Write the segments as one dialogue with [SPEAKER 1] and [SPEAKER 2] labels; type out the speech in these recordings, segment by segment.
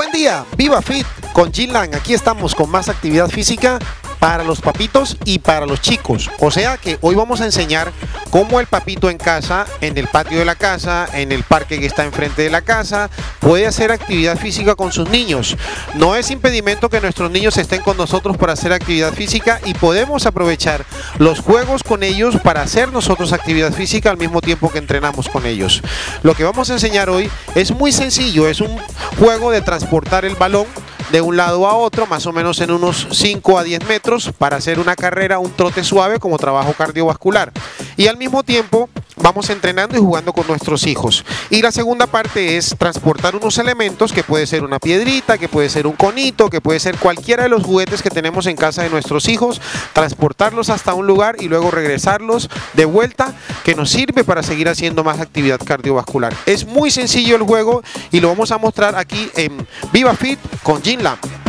[SPEAKER 1] Buen día, Viva Fit con Ginlan. Aquí estamos con más actividad física para los papitos y para los chicos. O sea que hoy vamos a enseñar cómo el papito en casa, en el patio de la casa, en el parque que está enfrente de la casa, puede hacer actividad física con sus niños. No es impedimento que nuestros niños estén con nosotros para hacer actividad física y podemos aprovechar los juegos con ellos para hacer nosotros actividad física al mismo tiempo que entrenamos con ellos. Lo que vamos a enseñar hoy es muy sencillo, es un juego de transportar el balón de un lado a otro, más o menos en unos 5 a 10 metros, para hacer una carrera, un trote suave como trabajo cardiovascular. Y al mismo tiempo vamos entrenando y jugando con nuestros hijos. Y la segunda parte es transportar unos elementos, que puede ser una piedrita, que puede ser un conito, que puede ser cualquiera de los juguetes que tenemos en casa de nuestros hijos, transportarlos hasta un lugar y luego regresarlos de vuelta, que nos sirve para seguir haciendo más actividad cardiovascular. Es muy sencillo el juego y lo vamos a mostrar aquí en Viva Fit con Ginlan.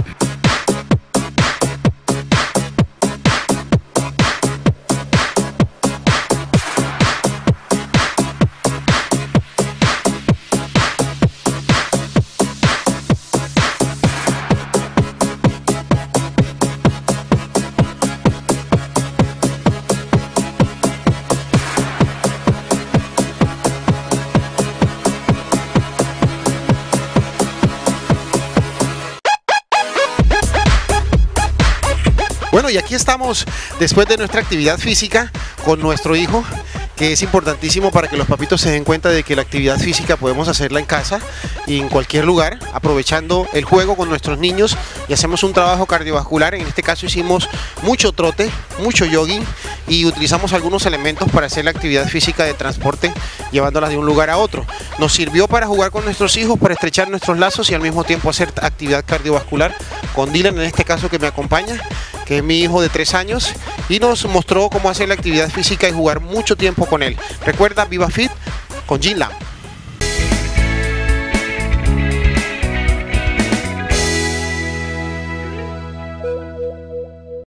[SPEAKER 1] Bueno, y aquí estamos después de nuestra actividad física con nuestro hijo, que es importantísimo para que los papitos se den cuenta de que la actividad física podemos hacerla en casa y en cualquier lugar, aprovechando el juego con nuestros niños, y hacemos un trabajo cardiovascular. En este caso hicimos mucho trote, mucho jogging, y utilizamos algunos elementos para hacer la actividad física de transporte, llevándolas de un lugar a otro. Nos sirvió para jugar con nuestros hijos, para estrechar nuestros lazos y al mismo tiempo hacer actividad cardiovascular con Dylan, en este caso, que me acompaña, que es mi hijo de 3 años, y nos mostró cómo hacer la actividad física y jugar mucho tiempo con él. Recuerda, Viva Fit con Ginlan.